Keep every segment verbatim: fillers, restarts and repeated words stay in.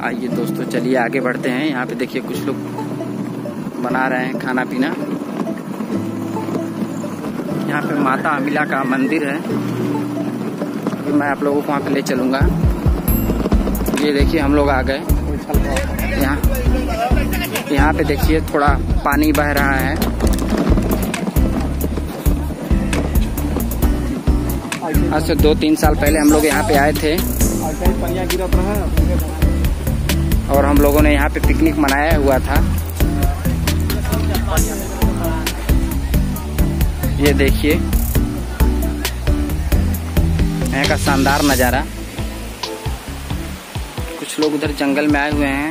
आइए दोस्तों, चलिए आगे बढ़ते हैं। यहाँ पे देखिए कुछ लोग बना रहे हैं खाना पीना। यहाँ पे माता अमिला का मंदिर है। अभी मैं आप लोगों को वहाँ पे ले चलूँगा। ये देखिए हम लोग आ गए। यहाँ यहाँ पे देखिए थोड़ा पानी बह रहा है। आज से दो तीन साल पहले हम लोग यहाँ पे आए थे और हम लोगों ने यहाँ पे पिकनिक मनाया हुआ था। ये देखिए यहाँ का शानदार नज़ारा। कुछ लोग उधर जंगल में आए हुए हैं।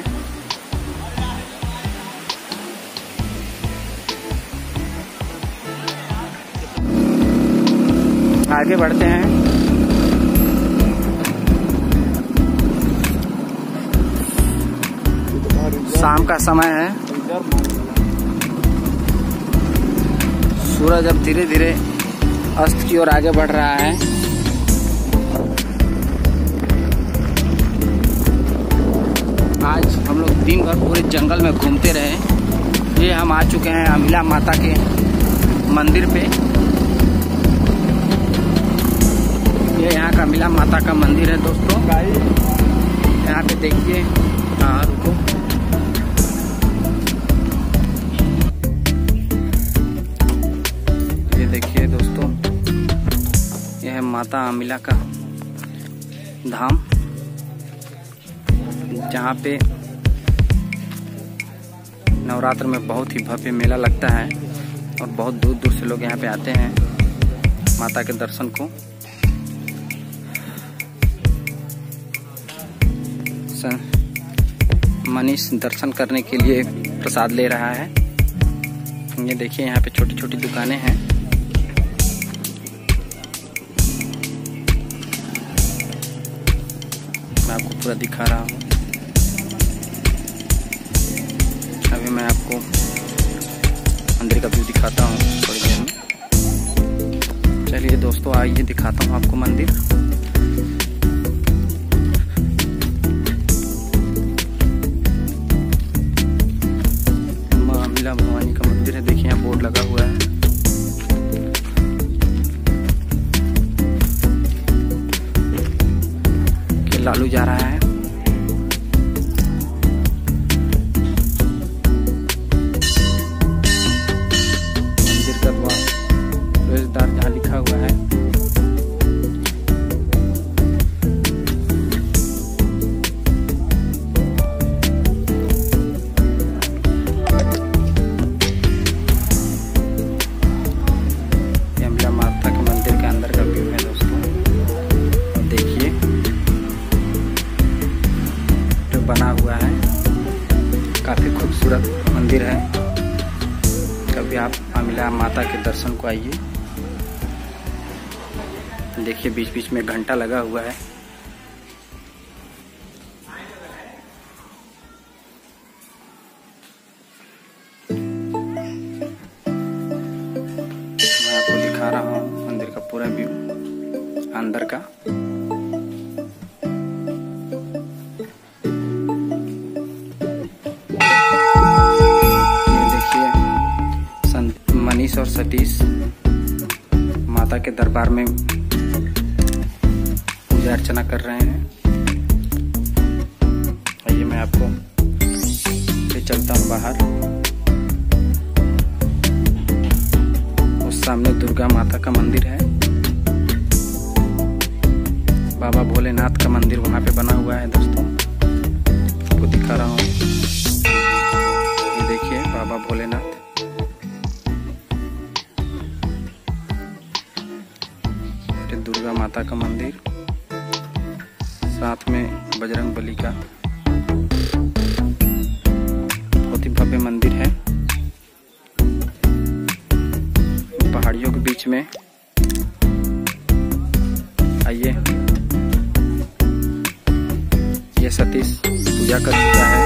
आगे बढ़ते हैं। शाम का समय है। सूरज अब धीरे धीरे अस्त की ओर आगे बढ़ रहा है। आज हम लोग दिन भर पूरे जंगल में घूमते रहे। ये हम आ चुके हैं अमिला माता के मंदिर पे। ये यहाँ का अमिला माता का मंदिर है दोस्तों। यहाँ पे देखिए। हाँ रुको। ये देखिए दोस्तों, यह है माता अमिला का धाम, जहाँ पे नवरात्र में बहुत ही भव्य मेला लगता है और बहुत दूर दूर से लोग यहाँ पे आते हैं माता के दर्शन को। मनीष दर्शन करने के लिए प्रसाद ले रहा है। ये देखिए यहाँ पे छोटी छोटी दुकानें हैं। मैं आपको पूरा दिखा रहा हूँ। अभी मैं आपको मंदिर का व्यू दिखाता हूँ थोड़ी देर में। चलिए दोस्तों, आइए दिखाता हूँ आपको मंदिर। माँ अमिला भवानी का मंदिर है। देखिए यहाँ बोर्ड लगा हुआ है। कि लालू जा रहा है। जहाँ लिखा हुआ है ये अमिला माता के मंदिर के अंदर का व्यू है दोस्तों। देखिए जो बना हुआ है, काफी खूबसूरत मंदिर है। कभी आप अमिला माता के दर्शन को आइए। देखिए बीच बीच में घंटा लगा हुआ है। मैं आपको दिखा रहा हूँ मंदिर का पूरा व्यू अंदर का। ये देखिए संत मनीष और सतीश माता के दरबार में पूजा अर्चना कर रहे हैं। आइए मैं आपको ले चलता हूँ बाहर। उस सामने दुर्गा माता का मंदिर है। बाबा भोलेनाथ का मंदिर वहाँ पे बना हुआ है दोस्तों। आपको दिखा रहा हूँ। ये देखिए बाबा भोलेनाथ। दुर्गा माता का मंदिर, साथ में बजरंग बली का बहुत ही भव्य मंदिर है। पहाड़ियों के बीच में। आइए, ये सतीश पूजा कर चुका है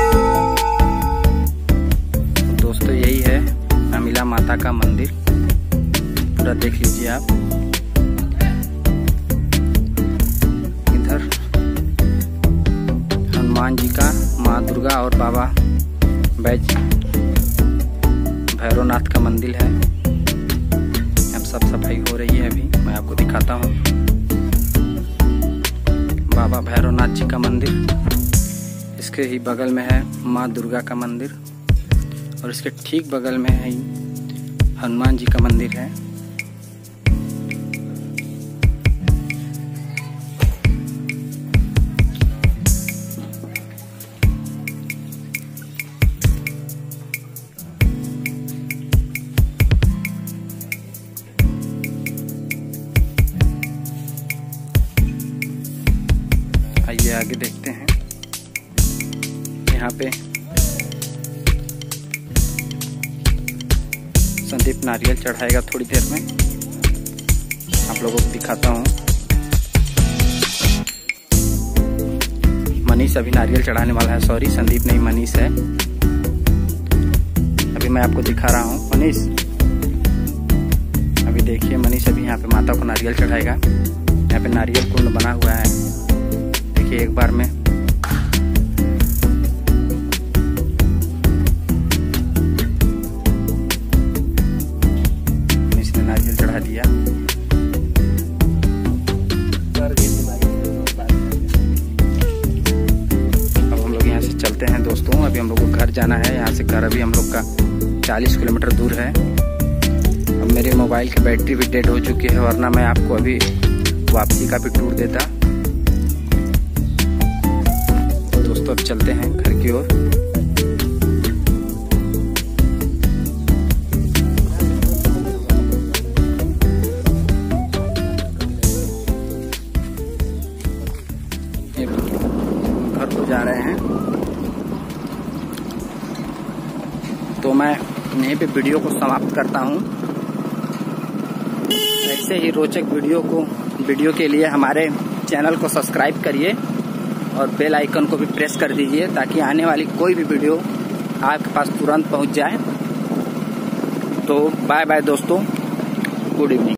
दोस्तों। यही है अमिला माता का मंदिर। पूरा देख लीजिए आप। इधर हनुमान जी का माँ दुर्गा और बाबा बैज भैरवनाथ का मंदिर है। हम सब सफाई हो रही है, अभी मैं आपको दिखाता हूँ। बाबा भैरवनाथ जी का मंदिर, इसके ही बगल में है माँ दुर्गा का मंदिर और इसके ठीक बगल में है हनुमान जी का मंदिर है। आइए आगे देखते हैं। यहाँ पे संदीप नारियल चढ़ाएगा थोड़ी देर में, आप लोगों को दिखाता हूँ। मनीष अभी नारियल चढ़ाने वाला है, सॉरी संदीप नहीं मनीष है। अभी मैं आपको दिखा रहा हूँ। मनीष अभी देखिए, मनीष अभी यहाँ पे माता को नारियल चढ़ाएगा। यहाँ पे नारियल कुंड बना हुआ है, देखिए एक बार में। इसने नारियल चढ़ा दिया। अब हम लोग यहाँ से चलते हैं दोस्तों। अभी हम लोग को घर जाना है। यहाँ से घर अभी हम लोग का चालीस किलोमीटर दूर है। अब मेरे मोबाइल की बैटरी भी डेड हो चुकी है, वरना मैं आपको अभी वापसी का भी टूर देता। दोस्तों अब चलते हैं घर की ओर। घर को जा रहे हैं, तो मैं यहीं पे वीडियो को समाप्त करता हूं। ऐसे ही रोचक वीडियो को वीडियो के लिए हमारे चैनल को सब्सक्राइब करिए और बेल आइकन को भी प्रेस कर दीजिए, ताकि आने वाली कोई भी वीडियो आपके पास तुरंत पहुंच जाए। तो बाय बाय दोस्तों, गुड इवनिंग।